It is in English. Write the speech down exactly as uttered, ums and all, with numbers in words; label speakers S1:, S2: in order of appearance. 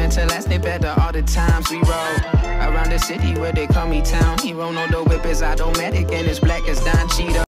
S1: trying to last it better all the times we roll around the city where they call me town hero. No, the whip is automatic and it's black as Don Cheadle.